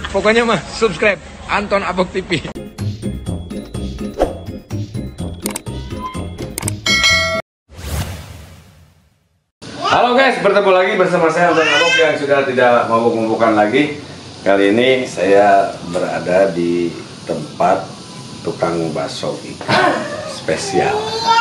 Pokoknya mah subscribe Anton Abok TV. Halo guys, bertemu lagi bersama saya Anton Abok yang sudah tidak mabuk-mabukan lagi. Kali ini saya berada di tempat tukang bakso ikan spesial.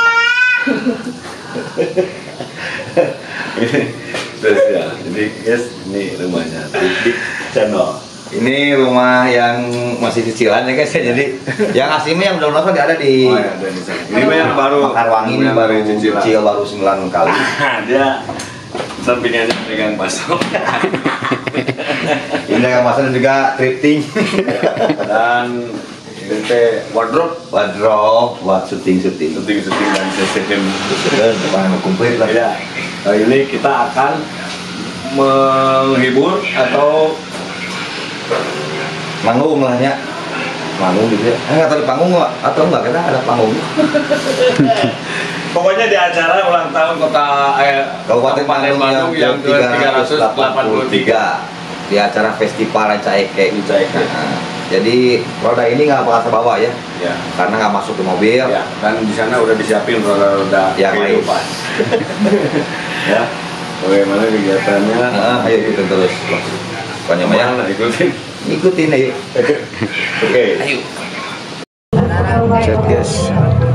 Ini spesial. Jadi guys, ini rumahnya Titik Channel. Ini rumah yang masih cicilan ya guys ya. Jadi yang aslinya yang udah lunas kan ada di ada di sana. Ini yang baru Mekarwangi, ini baru cicil baru 9 kali. Dia sampingannya dengan bakso. Ini dengan bakso dan juga thrifting. Dan ini teh wardrobe buat syuting dan sistem depan komplit lah. Ya, kali ini kita akan menghibur atau manggung lah ya, manggung gitu ya. Nggak tahu di panggung nggak atau nggak, kita ada panggung. Pokoknya di acara ulang tahun Kabupaten Bandung yang ke-383 di acara Festival Ranca Eke. Nah, jadi roda ini nggak bakal bawa ya, karena nggak masuk ke mobil. Ya, dan di sana udah disiapin roda-roda yang lain. Ya, bagaimana kegiatannya? Ayo ikutin terus. Pokoknya Mana ikutin ayo. Oke. Ayo. Chat guys.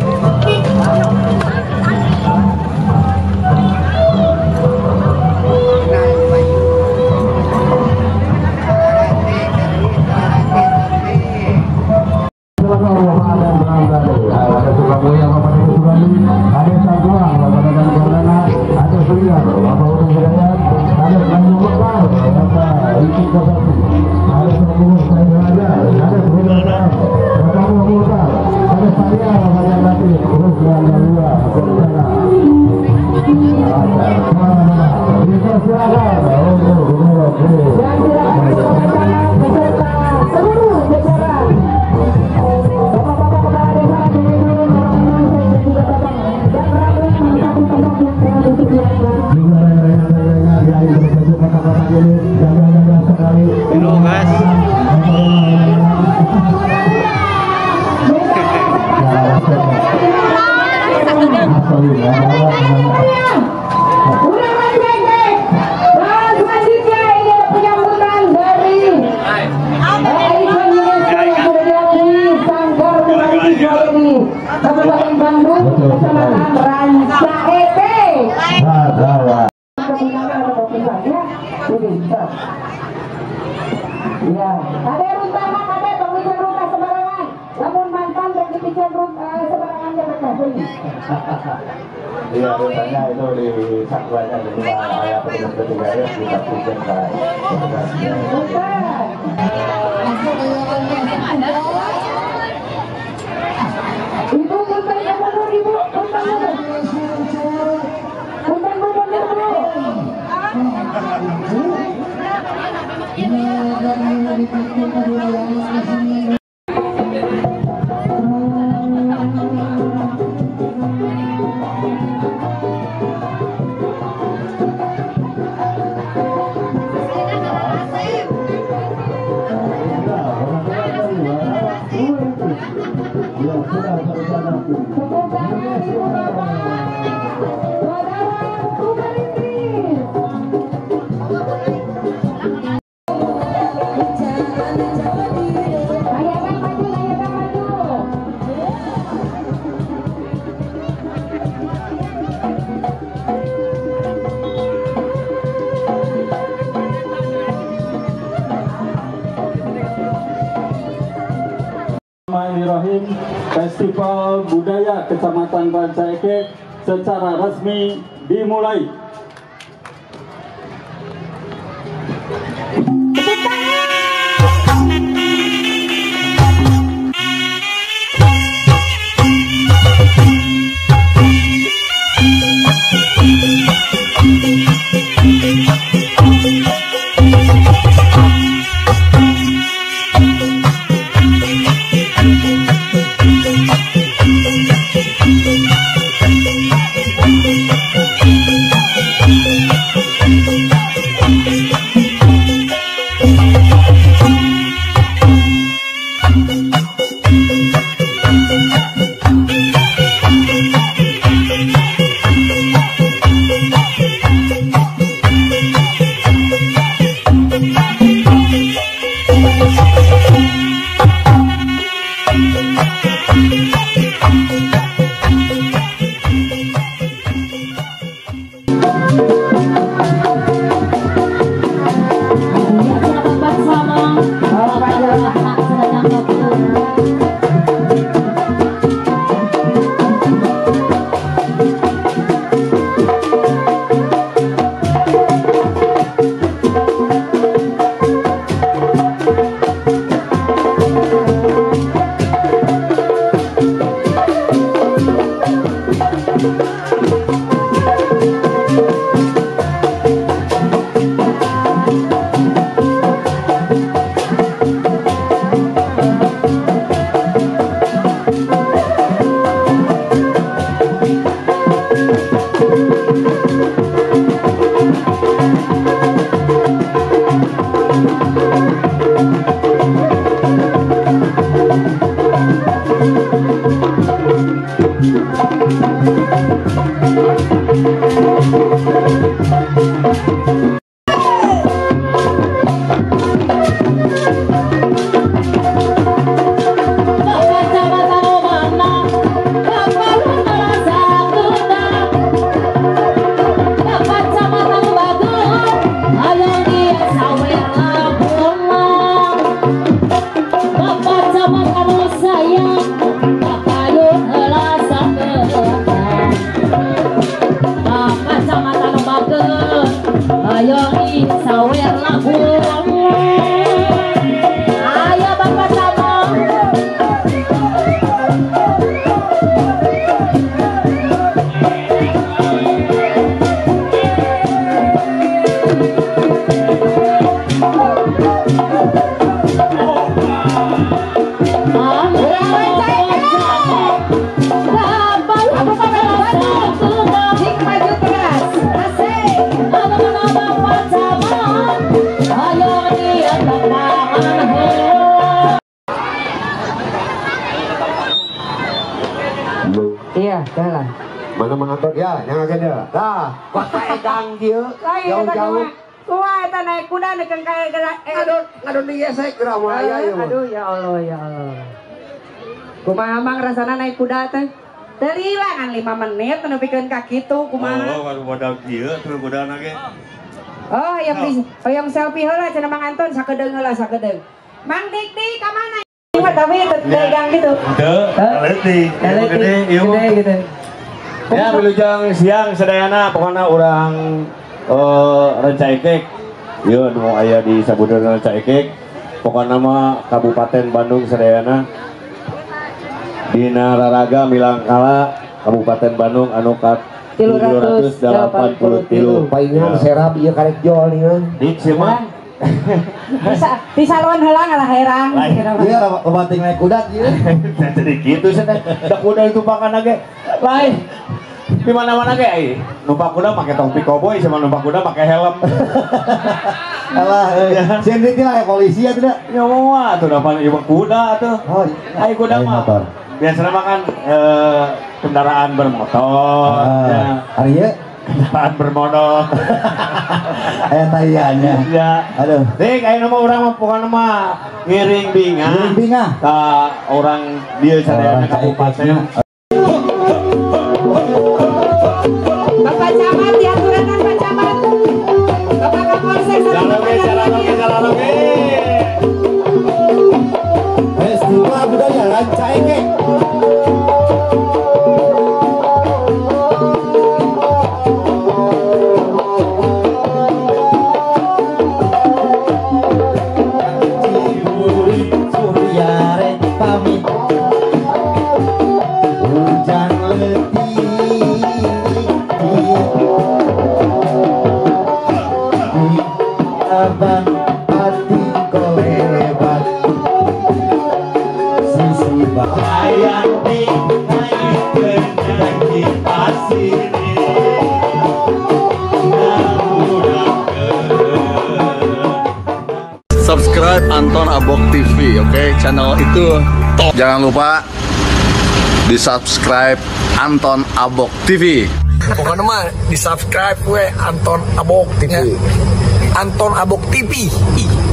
Kabupaten Bandung, Kecamatan Ranca Eke. Ya, ada runtahan, ada pembicaraan rumah sembarangan. Namun mantan dan dibicara sembarangan jangan kasih. Iya, biasanya itu di sakuanya jadi ayah petugas ya kita pujian kan. Ibu punten yang mundur, ibu punten mundur. Punten mundur bu. Bismillahirrahmanirrahim. Festival Budaya Kecamatan Ranca Eke secara resmi dimulai. Iya, jalan. Mana mengatur ya, yang akan dia. Dah, kota edang dia. Jauh-jauh. Kuah eta naik kuda nekeun kayak Ngadon dia saya kira mulai ya. Aduh ya Allah ya Allah. Kumaha mang rasana naik kuda teh? Teu kan 5 menit nepikeun ka kitu kumaha? Oh, modal kieu teu kuda ge. Oh, yang selfie heula cenah Mang Anton sakedeung heula sakedeung. Mang Dik ka mana? Tapi tegang gitu. Teu, leutik. Gede ieu mah. Gitu. Ya, wilujeng siang sadayana pokona urang Rancaikek. Ieu nu aya di Sabudana Rancaikek. Pokona mah Kabupaten Bandung sadayana. Dina Raraga Milangkala Kabupaten Bandung anu kat 383. Paingan serap ieu karek jol nih. Dik sia mah. Di salon heula ngalah herang. Iya, bating naik kuda ieu. Jadi gitu cenah. Da kuda itu pakan ge. Lain. Di mana-mana ge numpak kuda pakai topi koboi sama numpak kuda pakai helm. Alah, sendiri lah kayak polisi ya tidak? Ya mau tuh dapat ibu kuda tuh. Oh, Ai kuda mah. Biasanya makan kendaraan bermotor. Ya. Hari ya? Kendaraan bermotor. Ayah tayannya. Ya. Aduh. Dek, ayo nama orang mah pokoknya mah ngiring binga. Ngiring binga. Ka orang dia sadayana kabupaten. Bapak Camat diaturakan Pak Camat. Bapak Kapolsek Jalan. Festival budaya Rancaikek. Subscribe Anton Abok TV, oke? Channel itu top. Jangan lupa di subscribe Anton Abok TV. Pokoknya mah di subscribe gue Anton Abok TV. Anton Abok TV.